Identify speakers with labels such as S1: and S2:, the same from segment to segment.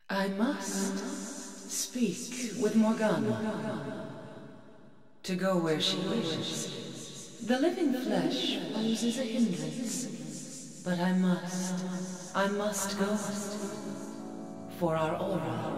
S1: I must speak with Morgana to go where she wishes. The living flesh poses a hindrance, but I must go for our aura.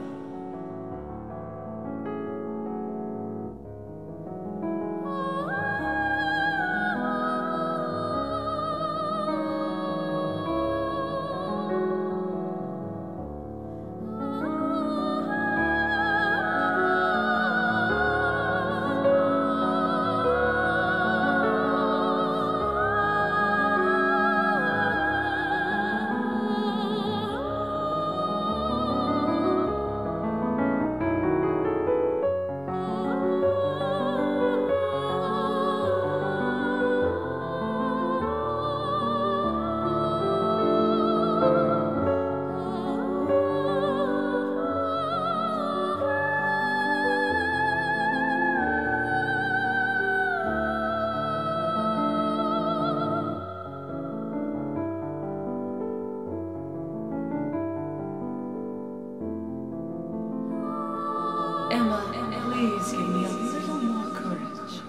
S1: Emma, please give me a little more courage.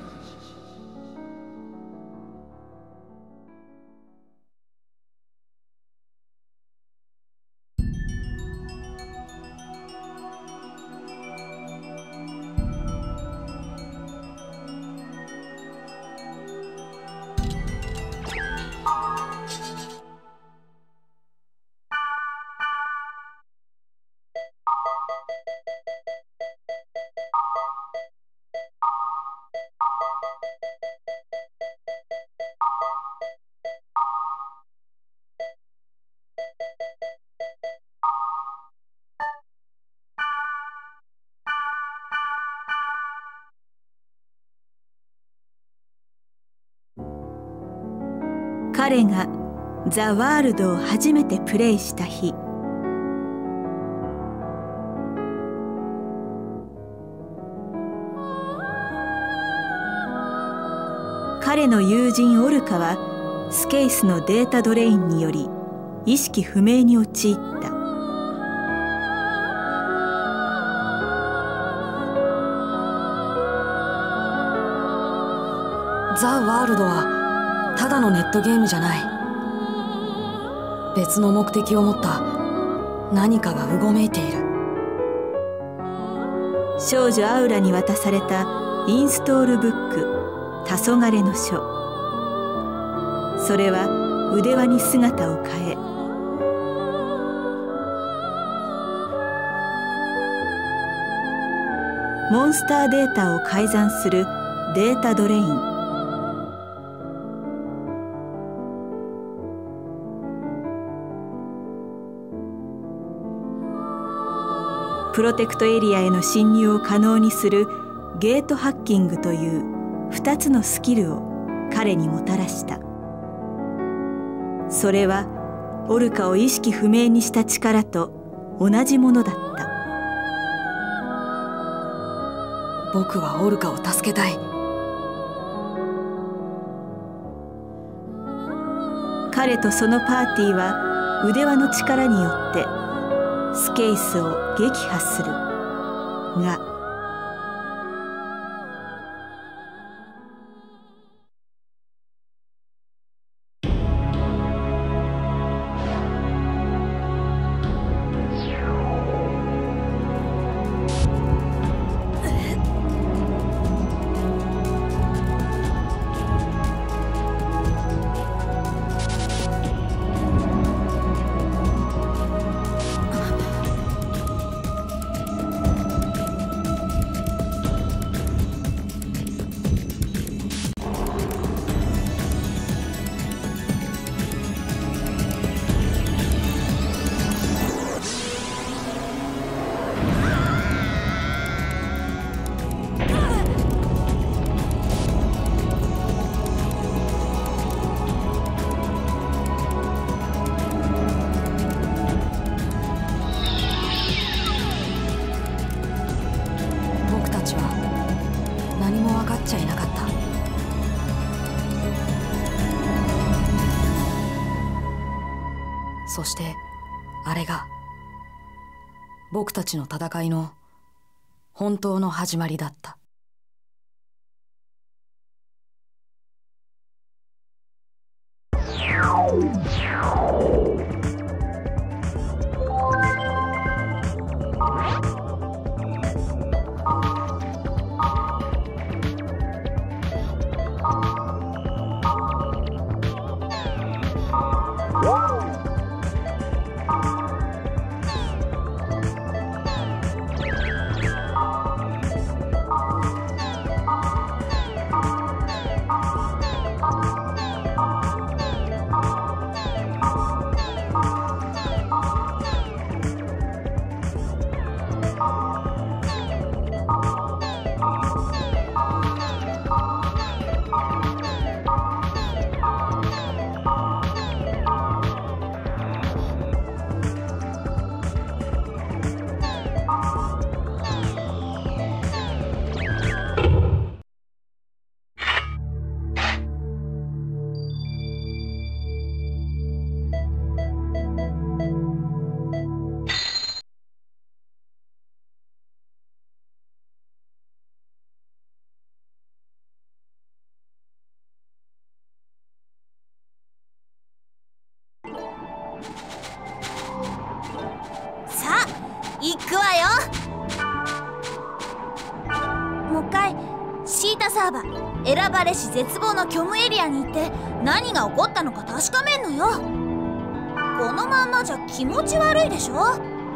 S2: 彼がザ・ワールドを初めてプレイした日、彼の友人オルカはスケイスのデータドレインにより意識不明に陥った。
S3: ザ・ワールドはただのネットゲームじゃない。別の目的を持った何かがうごめいている。
S2: 少女アウラに渡されたインストールブック「黄昏の書」。それは腕輪に姿を変え、モンスターデータを改ざんするデータドレイン。プロテクトエリアへの侵入を可能にするゲートハッキングという2つのスキルを彼にもたらした。それはオルカを意識不明にした力と同じものだった。
S3: 僕はオルカを助けたい。
S2: 彼とそのパーティーは腕輪の力によってスケイスを撃破するが、
S3: そしてあれが僕たちの戦いの本当の始まりだった。
S4: さあ行くわよ。もう一回シータサーバー選ばれし絶望の虚無エリアに行って何が起こったのか確かめんのよ。このまんまじゃ気持ち悪いでしょ。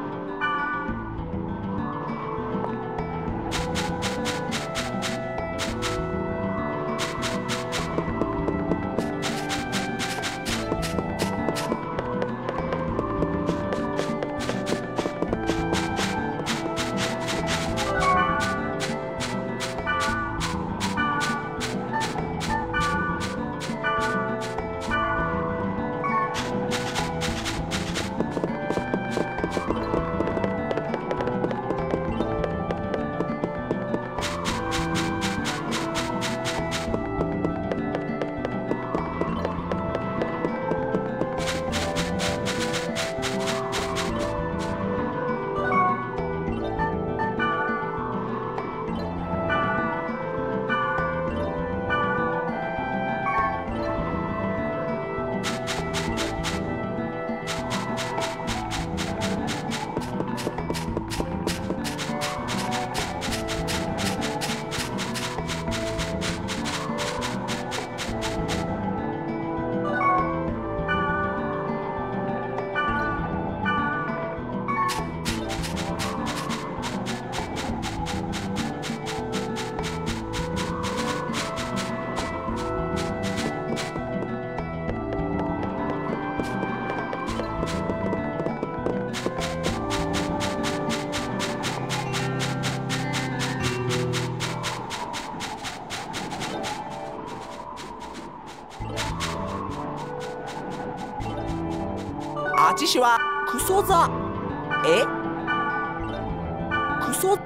S5: あちしはクソザクソ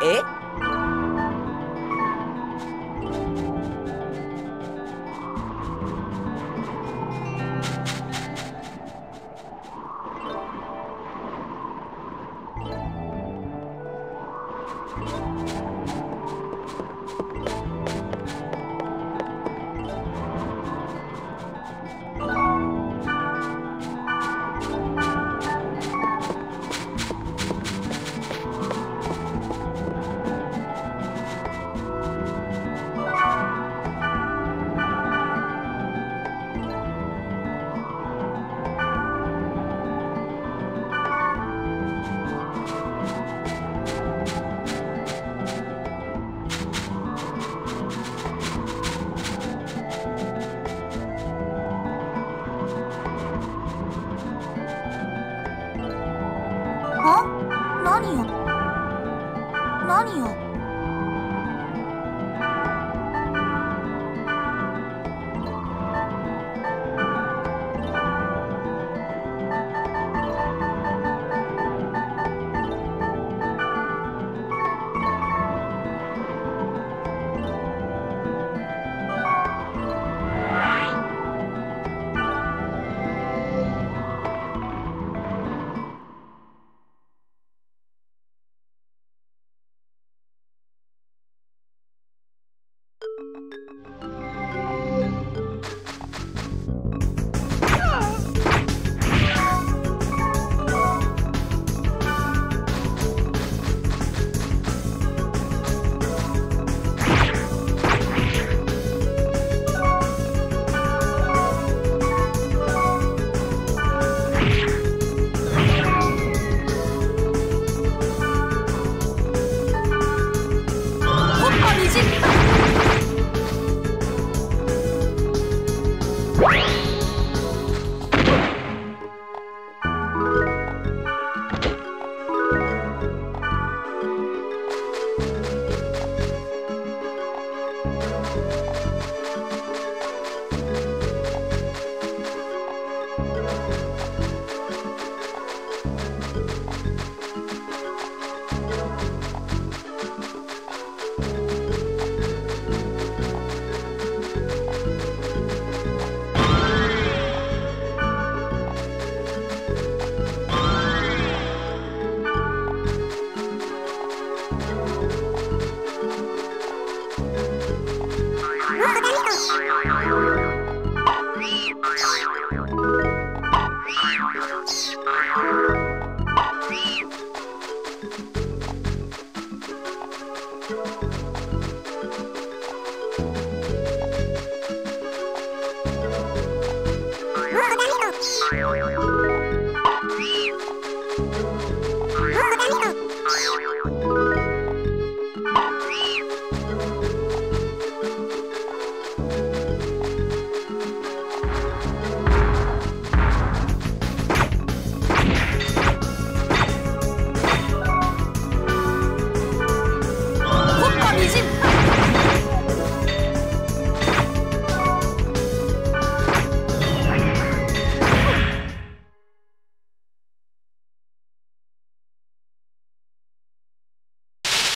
S4: 何よ何よ。